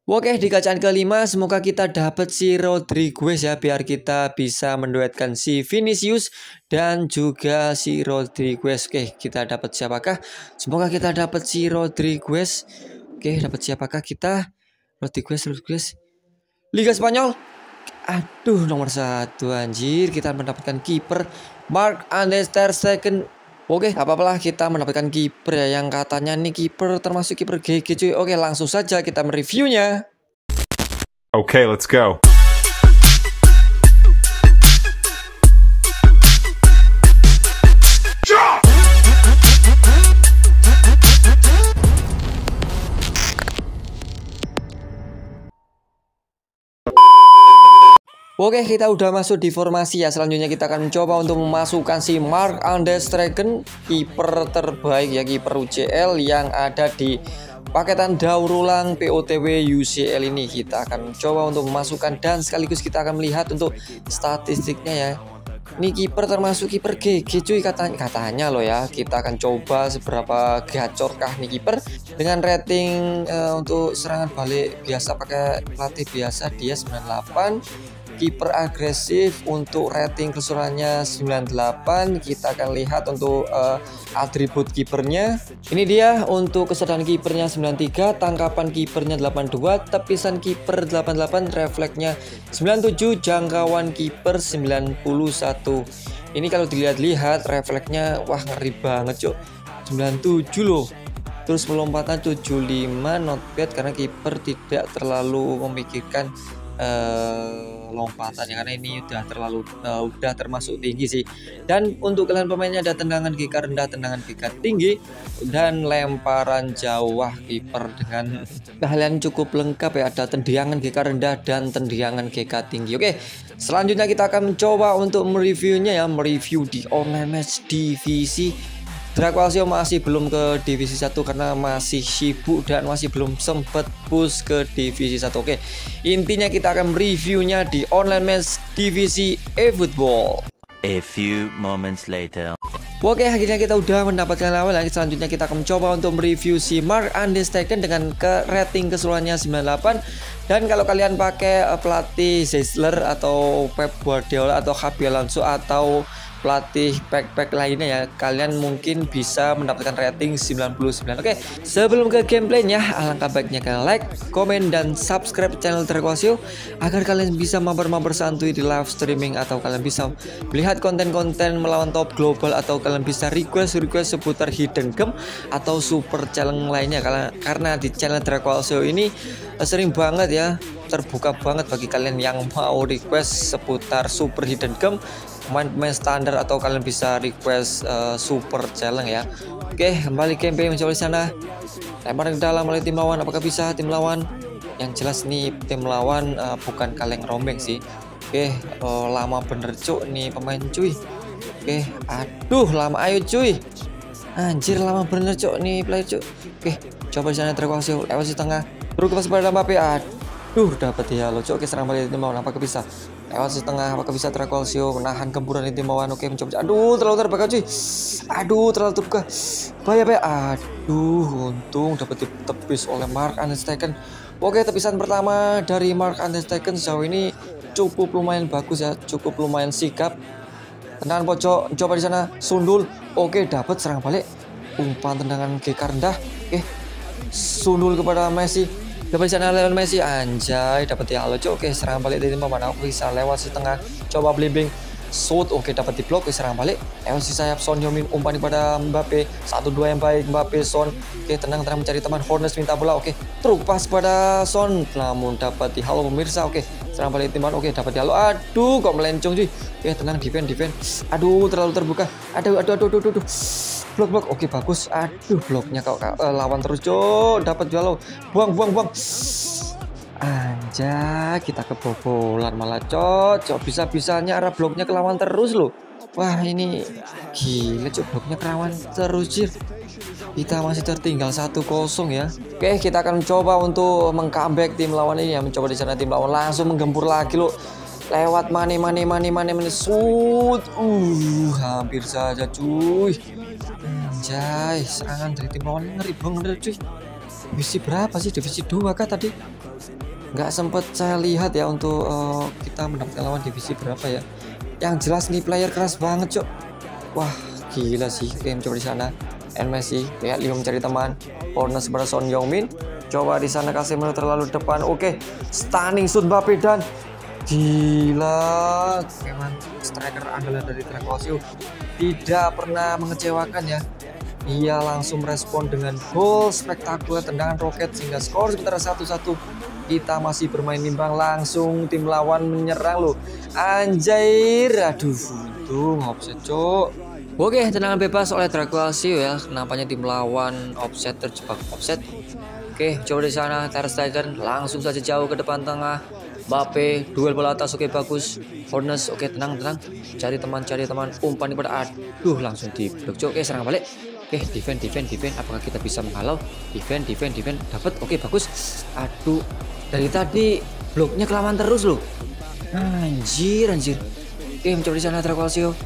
Oke, di gacaan kelima semoga kita dapat si Rodriguez ya, biar kita bisa menduetkan si Vinicius dan juga si Rodriguez. Oke, kita dapat siapakah? Semoga kita dapat si Rodriguez. Oke, dapat siapakah kita? Rodriguez. Liga Spanyol. Aduh, nomor 1 anjir, kita mendapatkan kiper Marc-André ter Stegen. Oke, apa-apalah kita mendapatkan kiper ya, yang katanya nih kiper termasuk kiper GG cuy. Oke, langsung saja kita mereviewnya. Okay, let's go. Oke, kita udah masuk di formasi ya. Selanjutnya kita akan mencoba untuk memasukkan si Marc-André ter Stegen, kiper terbaik ya, kiper UCL yang ada di paketan daur ulang POTW UCL ini. Kita akan mencoba untuk memasukkan dan sekaligus kita akan melihat untuk statistiknya ya. Ini kiper termasuk kiper GG cuy, katanya loh ya. Kita akan coba seberapa gacorkah nih kiper dengan rating untuk serangan balik biasa pakai pelatih biasa dia 98. Kiper agresif untuk rating keseluruhannya 98. Kita akan lihat untuk atribut kipernya. Ini dia untuk kesadaran kipernya 93, tangkapan kipernya 82, tepisan kiper 88, refleksnya 97, jangkauan kiper 91. Ini kalau dilihat-lihat refleksnya wah ngeri banget cok. 97 loh. Terus pelompatan 75, not bad karena kiper tidak terlalu memikirkan lompatan ya, karena ini udah termasuk tinggi sih. Dan untuk kalian pemainnya ada tendangan GK rendah, tendangan GK tinggi, dan lemparan jauh. Wah, kiper dengan kalian cukup lengkap ya, ada tendangan GK rendah dan tendangan GK tinggi. Oke, selanjutnya kita akan mencoba untuk mereviewnya ya, mereview di online match divisi. Drakwalsio masih belum ke divisi 1 karena masih sibuk dan masih belum sempat push ke divisi 1. Oke, intinya kita akan reviewnya di online match divisi eFootball. A few moments later. Oke, akhirnya kita udah mendapatkan lawan. Selanjutnya kita akan mencoba untuk mereview si Marc-André ter Stegen dengan rating keseluruhannya 98. Dan kalau kalian pakai pelatih Zeisler atau Pep Guardiola atau Xabi Alonso atau pelatih pack lainnya ya, kalian mungkin bisa mendapatkan rating 99. Oke, sebelum ke gameplaynya, alangkah baiknya kalian like, komen, dan subscribe channel Drakwalsio agar kalian bisa mabar-mabar santuy di live streaming, atau kalian bisa melihat konten-konten melawan top global, atau kalian bisa request seputar hidden gem atau super challenge lainnya. Karena di channel Drakwalsio ini sering banget ya, terbuka banget bagi kalian yang mau request seputar super hidden gem, main standar, atau kalian bisa request super challenge ya. Oke, kembali gameplay mencoba di sana. Lempar ke dalam oleh tim lawan. Apakah bisa tim lawan? Yang jelas nih tim lawan bukan kaleng rombeng sih. Oke, lama bener cuk nih pemain cuy. Oke, aduh lama, ayo cuy. Anjir lama bener cuk nih player cuk. Oke, coba di sana Drakwalsio lewat di tengah. Terus ke pada Mbappe. Aduh dapat ya lo cuk. Oke, serang balik tim lawan. Apakah bisa? Lewat setengah, apakah bisa Drakwalsio menahan gemburan tim lawan? Oke, mencoba. Aduh, terlalu terbuka cuy. Aduh, terlalu terbuka. Bahaya. Aduh, untung dapat ditepis oleh Marc-André ter Stegen. Oke, tepisan pertama dari Marc-André ter Stegen sejauh ini cukup lumayan bagus ya, cukup lumayan sigap. Tendangan pojok, coba di sana, sundul. Oke, dapat serang balik. Umpan tendangan GK rendah. Oke, sundul kepada Messi. Dapat di sana Lionel Messi, anjay dapat ya lo. Oke, serang balik dari tim mana? Aku bisa lewat si tengah, coba blimbing shoot. Oke, dapat di blok. Serang balik lewat si sayap Son Heung-min, umpan pada Mbappe. 1-2 yang baik Mbappe, Son. Oke, tenang mencari teman. Hornets minta bola. Oke, truk pas pada Son, namun dapat di halo pemirsa. Oke, serang balik tim mana? Oke, dapat di halo. Aduh, kok melencong cuy. Oke, tenang, defense. Aduh, terlalu terbuka. Aduh. Blok. Oke, bagus. Aduh, bloknya kok lawan terus cok. Dapat jalo. Buang. Anjay, kita kebobolan malah cok. Bisa-bisanya arah bloknya ke lawan terus loh. Wah, ini gila cok, bloknya ke lawan terus jir. Kita masih tertinggal 1-0 ya. Oke, kita akan coba untuk meng-comeback tim lawan ini ya. Mencoba di sana tim lawan langsung menggempur lagi loh. Lewat Mane shoot. Hampir saja cuy. Anjay, serangan dari tim lawan ngeri banget cuy. Divisi berapa sih? Divisi 2 kah tadi? nggak sempet saya lihat ya untuk kita mendapatkan lawan divisi berapa ya. Yang jelas nih player keras banget cok. Wah gila sih. Oke mencoba di sana Messi lihat Leo mencari teman. Hornets pada Son Heung-min, coba di sana Casemiro terlalu depan. Oke stunning shoot Mbappe dan gila memang striker andalan dari Dragosio tidak pernah mengecewakan ya. Ia langsung merespon dengan gol spektakuler tendangan roket sehingga skor sementara 1-1. Kita masih bermain imbang, langsung tim lawan menyerang loh. Anjir, aduh untung offset cok. Oke, tendangan bebas oleh Dragosio ya. Nampaknya tim lawan offset, terjebak offset. Oke, coba di sana Ter Stegen langsung saja jauh ke depan tengah. Mbappe duel bola atas, oke bagus. Hornets, oke tenang. Cari teman, umpan kepada aduh langsung di blok. Oke, serang balik. Oke, defend. Apakah kita bisa menghalau? Defend. Dapat. Oke, bagus. Aduh, dari tadi bloknya kelamaan terus loh. Anjir. Oke, mencoba di sana Dragosio.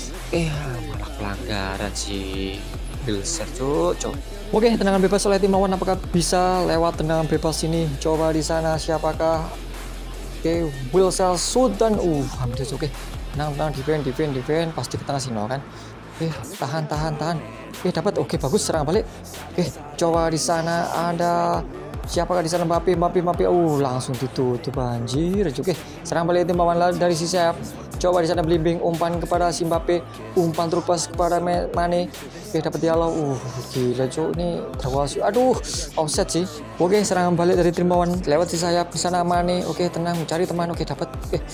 Malah pelanggaran sih. Bilser, cok. Oke, tendangan bebas oleh tim lawan. Apakah bisa lewat tendangan bebas ini? Coba di sana siapakah? Oke, Wilsel Sudan. Hampir oke. Tenang, defend. Pasti ke tengah sini kan. Tahan. Dapat. Oke, bagus, serang balik. Coba di sana ada siapakah di sana? Mbappe. Langsung ditutup anjir. Oke, serang balik tim lawan dari sisi sayap. Coba di sana Blimbing, umpan kepada si Mbappe, umpan truk pas kepada Mane. Dapat dialog. Gila cok nih Dragosio. Aduh, offset sih. Oke, serangan balik dari tim lawan lewat si sayap di sana Mane. Oke, tenang, cari teman. Oke, dapat.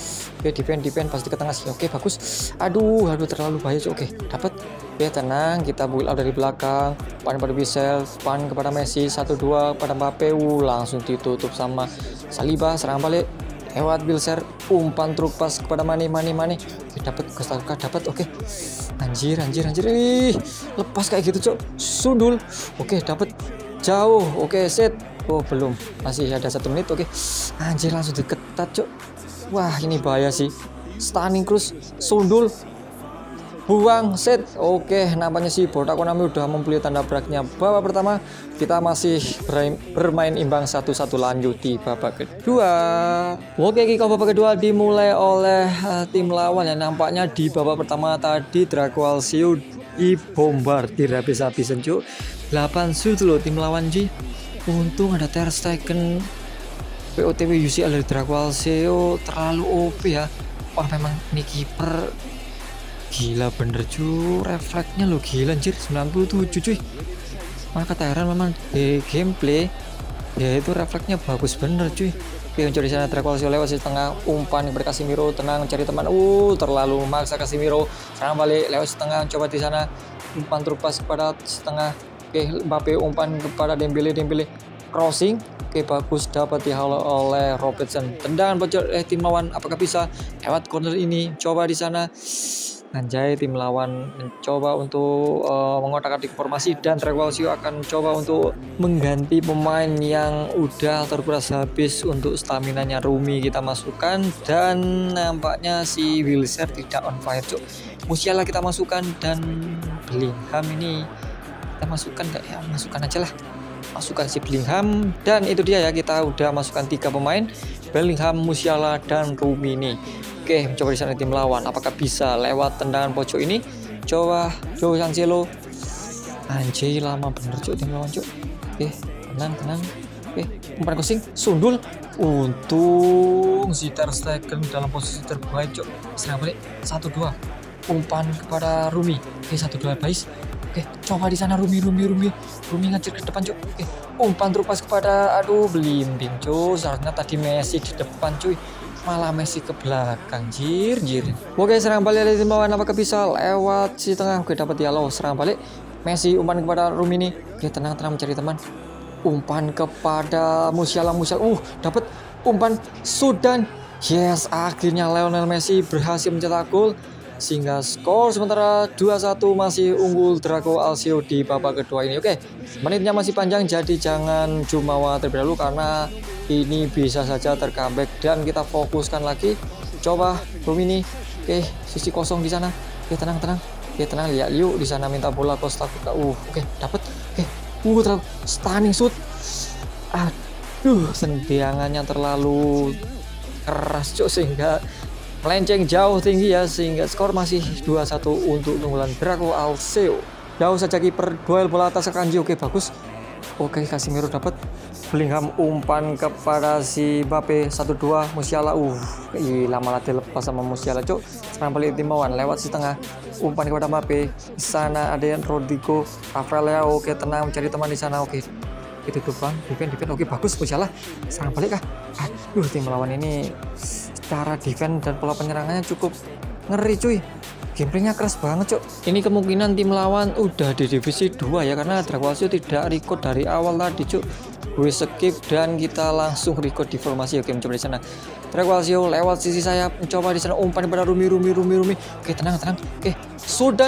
Defend pasti ke tengah sih. Oke, bagus. Aduh, terlalu bahaya cok. Oke, dapat. Tenang, kita build out dari belakang. Pan pada Bissell, pan kepada Messi, 1-2 pada Mbappe. Langsung ditutup sama Saliba, serang balik. Lewat Bilser, umpan truk pas kepada Mane. Dapat dapat. Oke. Anjir. Lepas kayak gitu, cok. Sundul. Oke, dapat. Jauh. Oke, set. Belum. Masih ada 1 menit. Oke. Anjir, langsung diketat, cok. Wah, ini bahaya sih. Stunning cross, sundul. Buang, set. Oke, nampaknya si Botak Konami udah memperlihatkan tabraknya. Babak pertama kita masih bermain imbang 1-1, lanjut di babak kedua. Oke, kick off babak kedua dimulai oleh tim lawan ya. Nampaknya di babak pertama tadi Dragosio dibombardir habis-habisan cuk. 8 shoot loh tim lawan Ji. Untung ada Ter Stegen. POTW UCL dari Dragosio terlalu OP ya. Wah, memang ini kiper gila bener cuy, refleksnya lo gila anjir, 97 cuy. Maka kata heran memang di gameplay ya itu refleksnya bagus bener cuy. Oke, mencari sana Dragosio lewat di tengah, umpan kepada Casemiro, tenang cari teman. Terlalu memaksa Casemiro, sekarang balik lewat setengah, coba di sana umpan terupas kepada setengah. Oke, Mbappe umpan kepada Dembele crossing. Oke, bagus, dapat dihalau oleh Robertson. Tendangan bocor tim lawan, apakah bisa lewat corner ini? Coba di sana. Anjay, tim lawan mencoba untuk mengotak-atik formasi dan Dragosio akan coba untuk mengganti pemain yang udah terkuras habis. Untuk stamina-nya Rumi kita masukkan dan nampaknya si Wilshere tidak on fire cuk. Musiala kita masukkan dan Bellingham ini kita masukkan gak ya? Masukkan aja lah. Masukkan si Bellingham dan itu dia ya, kita udah masukkan 3 pemain, Bellingham, Musiala dan Rumi ini. Oke, mencoba di sana tim lawan, apakah bisa lewat tendangan pojok ini? Coba Joao Cancelo. Anjir, lama bener cuk tim lawan cuk. Oke, tenang. Oke, umpan crossing, sundul. Untung si Ter Stegen dalam posisi terbaik cuk. Serang balik 1-2. Umpan kepada Rumi. Oke, 1-2 bais. Oke, coba di sana Rumi ngacir ke depan cuk. Oke, umpan terupas kepada Blimbing cuk. Seharusnya tadi Messi di depan cuy, malah Messi ke belakang. Jir. Oke, serang balik dari tim lawan, apakah bisa lewat si tengah? Oke, dapat dialog, serang balik Messi, umpan kepada Rumi ini. Oke, tenang mencari teman. Umpan kepada Musiala. Dapat umpan Sudan. Yes, akhirnya Lionel Messi berhasil mencetak gol sehingga skor sementara 2-1 masih unggul Dragosio di babak kedua ini. Oke, menitnya masih panjang, jadi jangan jumawa terlebih dahulu karena ini bisa saja tercomeback dan kita fokuskan lagi. Coba Rumi. Oke, sisi kosong di sana. Oke, tenang. Oke, tenang, lihat Liu di sana minta bola Costa. Oke, dapat. Oke, stunning shoot. Tendangannya terlalu keras cuk, sehingga melenceng jauh tinggi ya, sehingga skor masih 2-1 untuk keunggulan Draco Alceu. Jauh saja kiper, duel bola atas Akanji. Oke, bagus. Oke, Casemiro dapat. Bellingham umpan kepada si Mbappe, 1-2. Musiala gila, malah dilepas sama Musiala cuk. Sekarang balik tim lawan lewat si tengah, umpan kepada Mbappe. Di sana ada yang Rodrigo, Rafael Leao. Oke, tenang mencari teman di sana. Oke, itu tuh bang, defend. Oke, bagus Musiala. Sekarang balik kah? Aduh, tim lawan ini cara defense dan pola penyerangannya cukup ngeri cuy. Gameplaynya keras banget cok. Ini kemungkinan tim lawan udah di divisi 2 ya, karena Draco Alceu tidak record dari awal tadi cok. Gue skip dan kita langsung record di formasi. Oke, mencoba di sana Draco Alceu lewat sisi sayap, mencoba di sana umpan pada Rumi. Oke, tenang. Oke, Sudan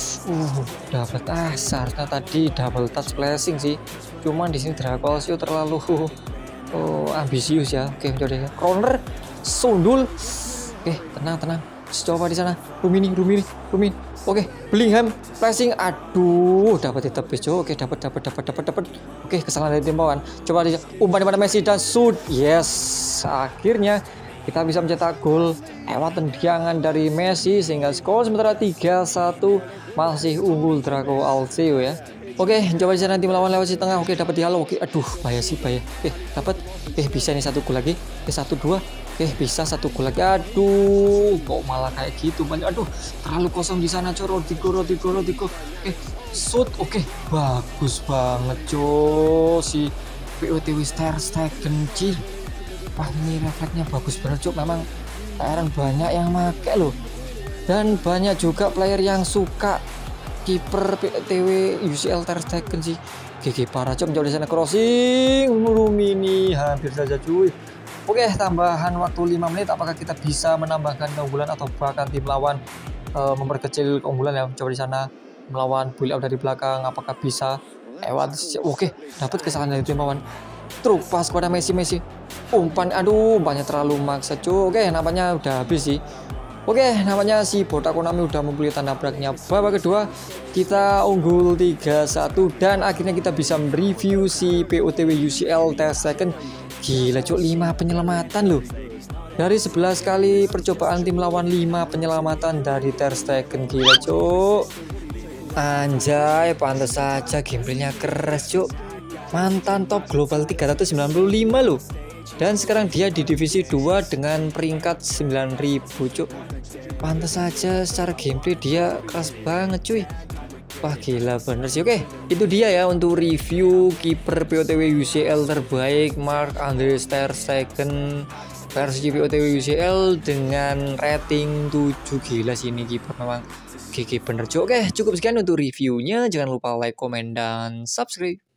dapat seharusnya tadi double touch flashing sih. Cuman di sini Draco Alceu terlalu ambisius ya. Oke, mencoba di sana corner sundul. Oke, tenang. Coba di sana Rumini. Oke, Bellingham flashing. Aduh, dapat ditepis cok. Oke, dapat. Oke, kesalahan dari tim lawan. Coba di umpan pada Messi dan shoot. Yes, akhirnya kita bisa mencetak gol lewat tendangan dari Messi, sehingga skor sementara 3-1 masih unggul Draco Alceu ya. Oke, coba di sana tim lawan lewat si tengah. Oke, dapat dialog. Oke, aduh, bahaya. Oke, dapat. Bisa nih 1 gol lagi. Oke, 1-2. Oke, bisa 1 gol lagi. Aduh, kok malah kayak gitu banyak. Aduh, terlalu kosong di sana cok. Rodrigo. Oke, shoot. Oke, bagus banget cok si POTW Ter Stegen. Wah, ini refleksnya bagus banget cok. Memang player banyak yang make loh, dan banyak juga player yang suka kiper PTW UCL Ter Stegen sih. GG parah cok. Mencoba di sana crossing Rumini, hampir saja cuy. Oke, tambahan waktu 5 menit. Apakah kita bisa menambahkan keunggulan atau bahkan tim lawan memperkecil keunggulan ya? Coba di sana melawan build up dari belakang, apakah bisa lewat? Oke, dapat kesalahan dari tim lawan. Truk pas kepada Messi. Umpan, aduh, banyak terlalu maksa cuy. Oke, nampaknya udah habis sih. Oke, namanya si botak Konami udah membeli tanda beratnya. Babak kedua kita unggul 3-1 dan akhirnya kita bisa mereview si POTW UCL Ter Stegen. Gila cuk, 5 penyelamatan loh. Dari 11 kali percobaan tim lawan 5 penyelamatan dari Ter Stegen. Gila cuk. Anjay, pantas saja gameplaynya keras cuk. Mantan top global 395 loh. Dan sekarang dia di divisi 2 dengan peringkat 9000 cuk. Pantas saja secara gameplay dia keras banget cuy. Wah, gila bener sih. Oke, itu dia ya untuk review kiper POTW UCL terbaik Marc-André Ter Stegen versi POTW UCL dengan rating 7. Gila sih ini kiper memang GG bener cuy. Oke, cukup sekian untuk reviewnya. Jangan lupa like, komen, dan subscribe.